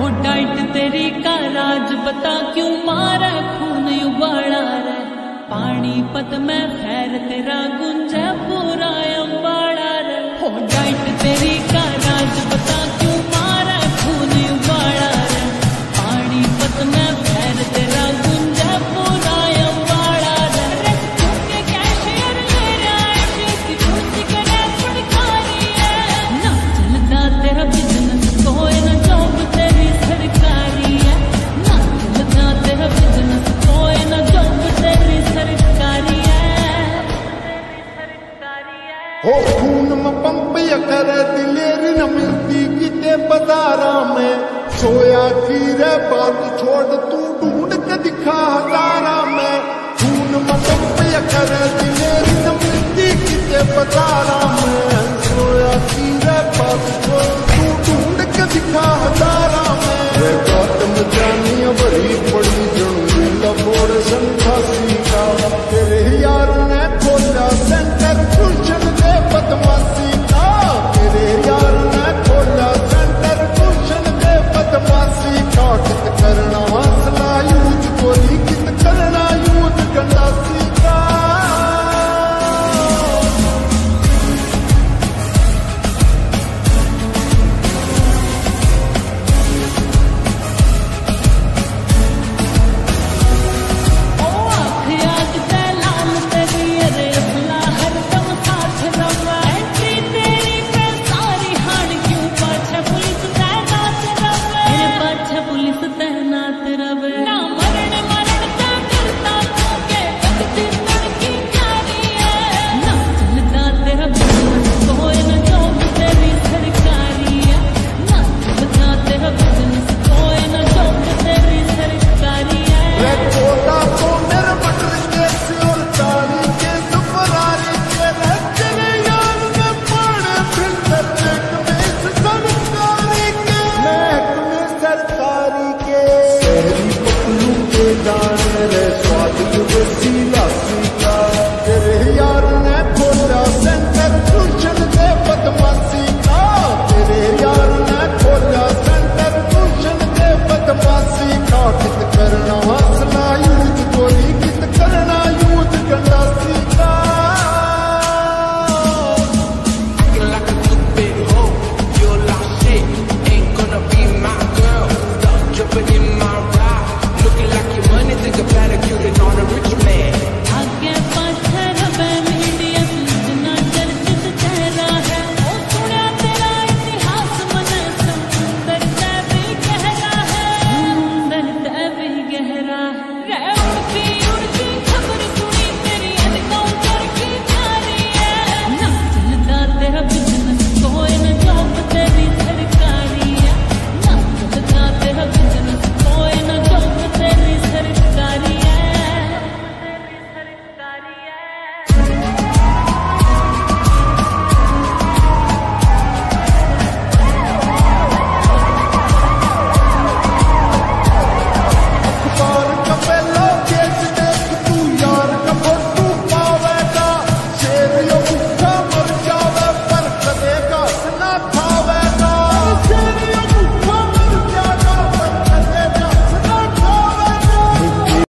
हो डाइट तेरी का राज बता क्यों मारा खून उबाड़ा रे। पानीपत में खैर तेरा गुंजा पूरा अम्बाड़ा रे। हो डाइट तेरी का राज बता क्यों मारा खून उबाड़ा रे। पानीपत में खैर तेरा गुंजा पूरा अम्बाड़ा रे। तुमके कैशियर ले रहा है किसी करे फड़कारी है। ना चलता तेरा बिजनेस कोई ना जॉब तेरी सरकारी है। ना चलता तेरा बिजनेस कोई ना जॉब तेरी सरकारी है। हो खून में पंप करे दिलेरी न मिलती किते बाजारा में। सोया की रे बात छोड़ तू ढूंढ के दिखा हजारा में। खून में पंप करे दिलेरी न मिलती किते बाजारा में। सोया की रे बात छोड़